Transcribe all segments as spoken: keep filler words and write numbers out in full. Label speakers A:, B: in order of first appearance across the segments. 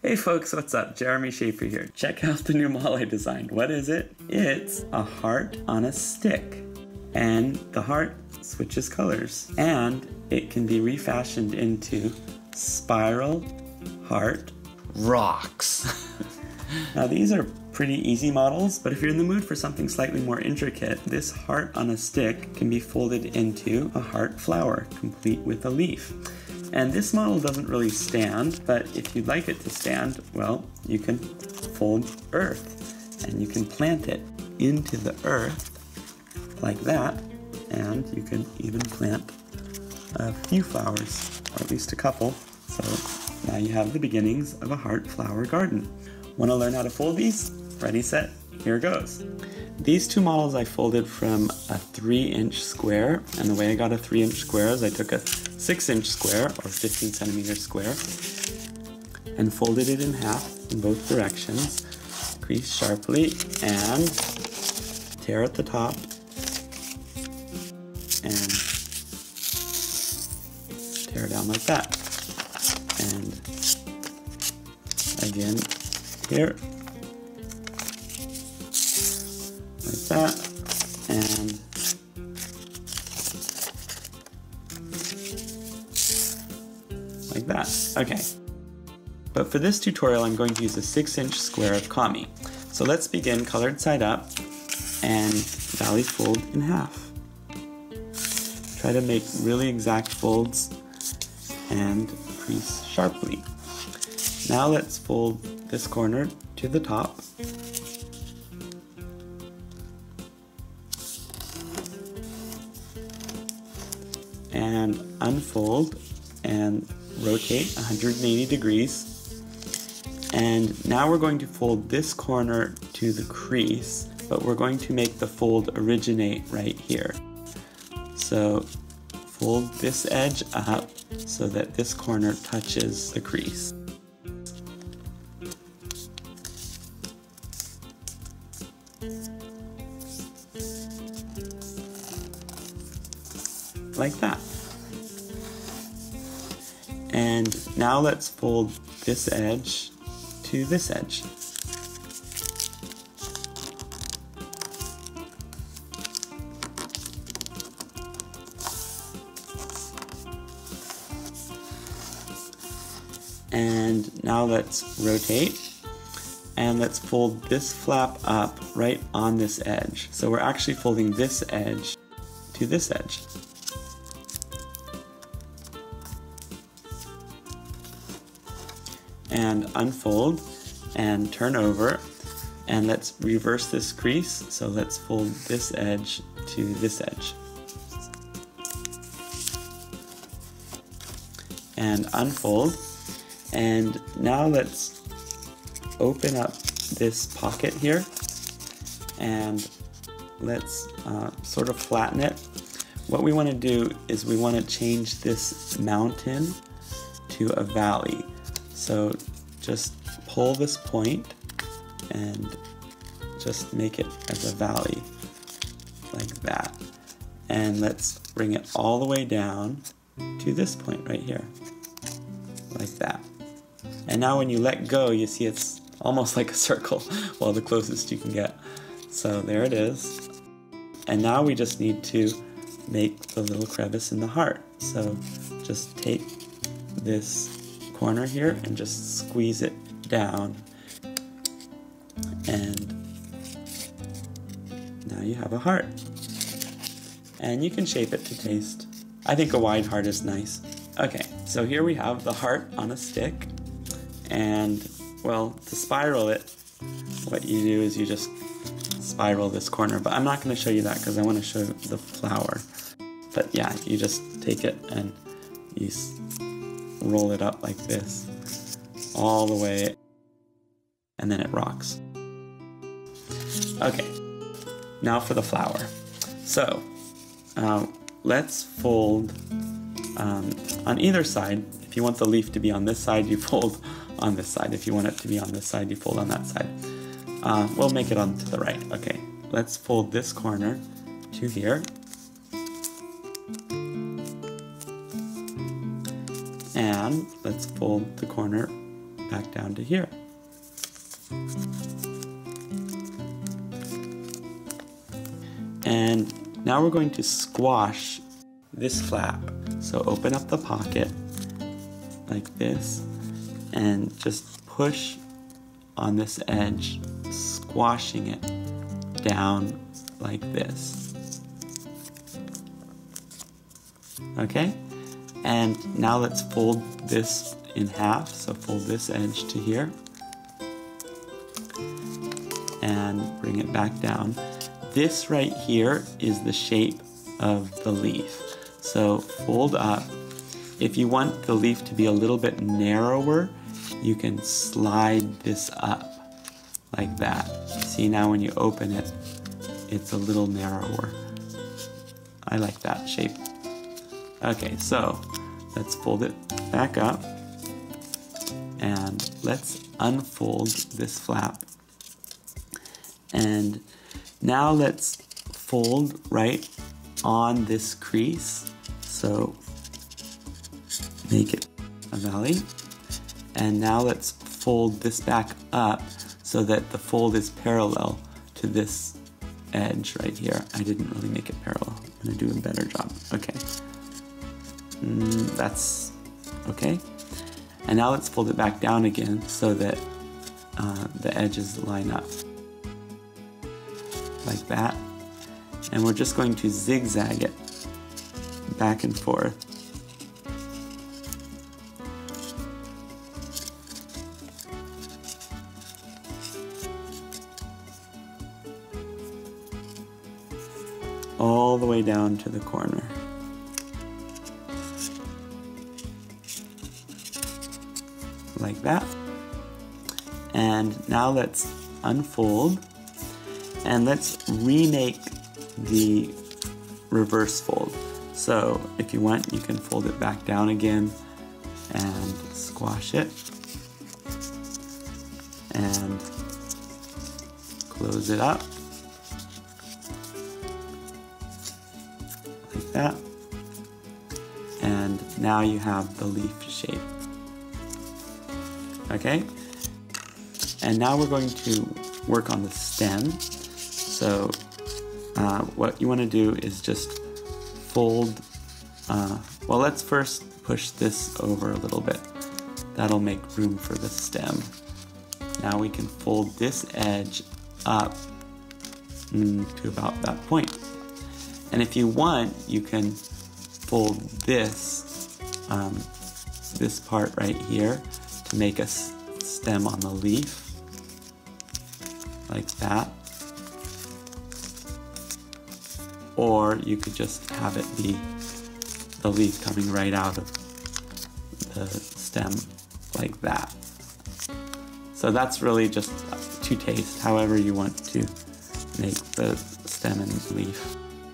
A: Hey folks, what's up? Jeremy Shafer here. Check out the new model I designed. What is it? It's a heart on a stick. And the heart switches colors. And it can be refashioned into spiral heart rocks. Now these are pretty easy models, but if you're in the mood for something slightly more intricate, this heart on a stick can be folded into a heart flower, complete with a leaf. And this model doesn't really stand, but if you'd like it to stand, well, you can fold earth and you can plant it into the earth like that, and you can even plant a few flowers, or at least a couple. So now you have the beginnings of a heart flower garden. Want to learn how to fold these? Ready, set, here goes. These two models I folded from a three inch square, and the way I got a three inch square is I took a six inch square, or fifteen centimeter square, and folded it in half in both directions, crease sharply, and tear at the top, and tear down like that. And again, here, like that, and like that. Okay. But for this tutorial, I'm going to use a six inch square of kami. So let's begin colored side up and valley fold in half. Try to make really exact folds and crease sharply. Now let's fold this corner to the top. And unfold and rotate one hundred eighty degrees. And now we're going to fold this corner to the crease, but we're going to make the fold originate right here. So fold this edge up so that this corner touches the crease. Like that. And now let's fold this edge to this edge. And now let's rotate, and let's fold this flap up right on this edge. So we're actually folding this edge to this edge. And unfold and turn over, and let's reverse this crease. So let's fold this edge to this edge. And unfold. And now let's open up this pocket here, and let's uh, sort of flatten it. What we want to do is we want to change this mountain to a valley. So just pull this point and just make it as a valley, like that. And let's bring it all the way down to this point right here, like that. And now when you let go, you see it's almost like a circle, well, the closest you can get. So there it is. And now we just need to make the little crevice in the heart. So just take this corner here and just squeeze it down, and now you have a heart. And you can shape it to taste. I think a wide heart is nice. Okay, so here we have the heart on a stick, and well, to spiral it, what you do is you just spiral this corner, but I'm not going to show you that because I want to show the flower. But yeah, you just take it and you roll it up like this all the way, and then it rocks. Okay, now for the flower. So um, let's fold um, on either side. If you want the leaf to be on this side, you fold on this side. If you want it to be on this side, you fold on that side. Uh, we'll make it on to the right. Okay, let's fold this corner to here. And let's fold the corner back down to here. And now we're going to squash this flap. So open up the pocket like this and just push on this edge, squashing it down like this. Okay? And now let's fold this in half. So fold this edge to here and bring it back down. This right here is the shape of the leaf. So fold up. If you want the leaf to be a little bit narrower, you can slide this up like that. See, now when you open it, it's a little narrower. I like that shape. Okay, so let's fold it back up and let's unfold this flap. And now let's fold right on this crease. So make it a valley. And now let's fold this back up so that the fold is parallel to this edge right here. I didn't really make it parallel. I'm gonna do a better job. Okay. Mm, that's okay. And now let's fold it back down again so that uh, the edges line up. Like that. And we're just going to zigzag it back and forth. All the way down to the corner. Like that. And now let's unfold and let's remake the reverse fold. So if you want, you can fold it back down again and squash it and close it up like that. And now you have the leaf shape. Okay? And now we're going to work on the stem. So uh, what you want to do is just fold, uh, well, let's first push this over a little bit. That'll make room for the stem. Now we can fold this edge up mm, to about that point. And if you want, you can fold this, um, this part right here to make a stem on the leaf, like that. Or you could just have it be the leaf coming right out of the stem like that. So that's really just to taste, however you want to make the stem and leaf.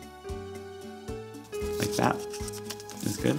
A: Like that is good.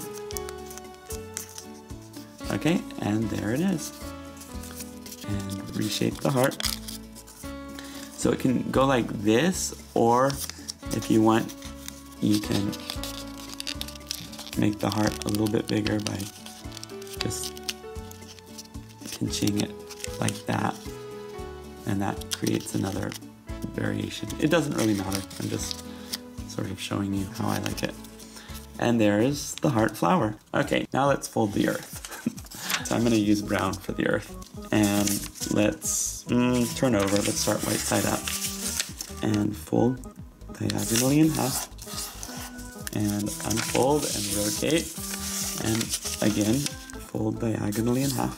A: Okay, and there it is. And reshape the heart. So it can go like this, or if you want, you can make the heart a little bit bigger by just pinching it like that, and that creates another variation. It doesn't really matter, I'm just sort of showing you how I like it. And there is the heart flower. Okay, now let's fold the earth. So I'm going to use brown for the earth. And let's mm, turn over, let's start right side up. And fold diagonally in half. And unfold and rotate. And again, fold diagonally in half.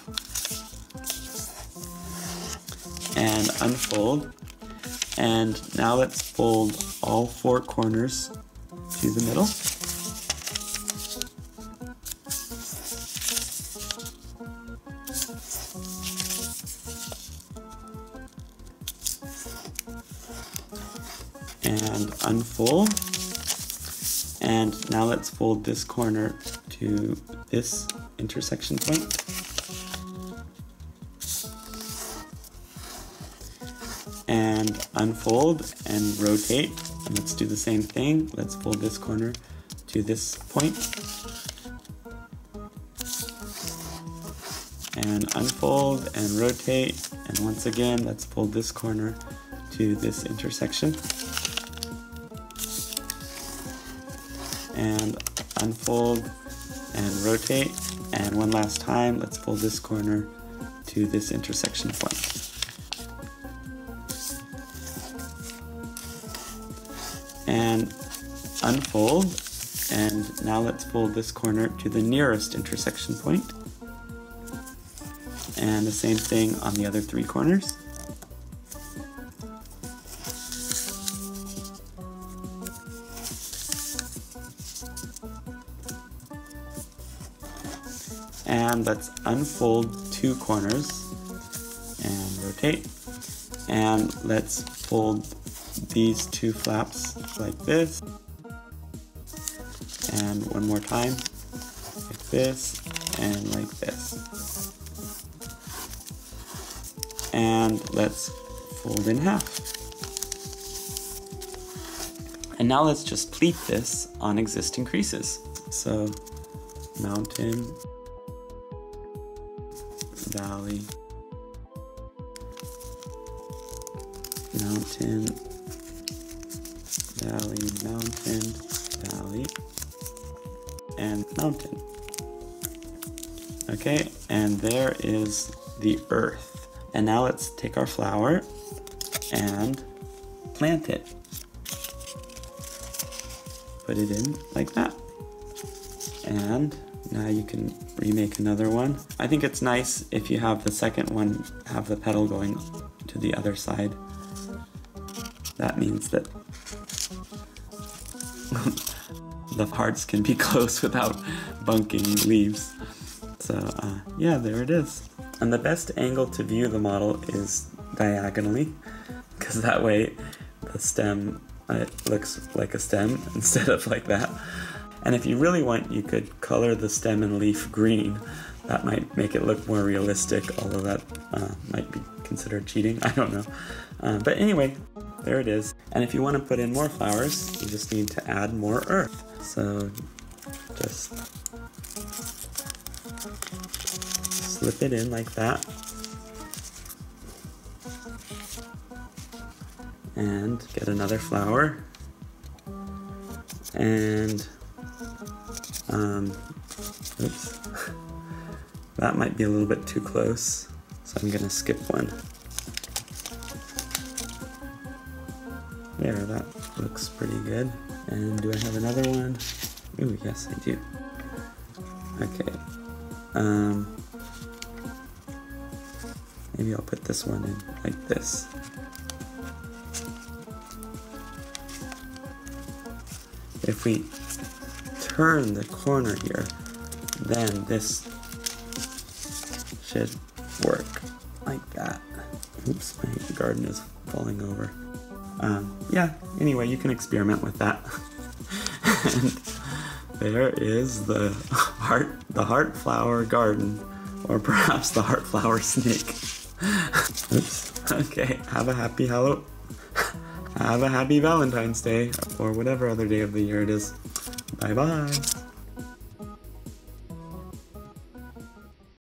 A: And unfold. And now let's fold all four corners to the middle. And unfold. And now let's fold this corner to this intersection point. And unfold and rotate. And let's do the same thing. Let's fold this corner to this point. and unfold and rotate, and once again let's fold this corner to this intersection, and unfold and rotate, and one last time let's fold this corner to this intersection point. And unfold, and now let's fold this corner to the nearest intersection point. And the same thing on the other three corners. And let's unfold two corners and rotate. And let's fold these two flaps like this. And one more time, like this, and like this. And let's fold in half. And now let's just pleat this on existing creases. So, mountain, valley, mountain, valley, mountain, valley, and mountain. Okay, and there is the earth. And now let's take our flower and plant it. Put it in like that. And now you can remake another one. I think it's nice if you have the second one have the petal going to the other side. That means that the hearts can be close without bunking leaves. So uh, yeah, there it is. And the best angle to view the model is diagonally, because that way the stem uh, looks like a stem instead of like that. And if you really want, you could color the stem and leaf green. That might make it look more realistic, although that uh, might be considered cheating, I don't know. Uh, but anyway, there it is. And if you want to put in more flowers, you just need to add more earth. So just slip it in like that. And get another flower. And, um, oops. That might be a little bit too close, so I'm gonna skip one. There, that looks pretty good. And do I have another one? Ooh, yes, I do. Okay. Um, maybe I'll put this one in like this. If we turn the corner here, then this should work like that. Oops, my garden is falling over. Um, yeah, anyway, you can experiment with that. And there is the heart, the heart flower garden, or perhaps the heart flower snake. Oops. Okay, have a happy Halloween. Have a happy Valentine's Day, or whatever other day of the year it is. Bye bye.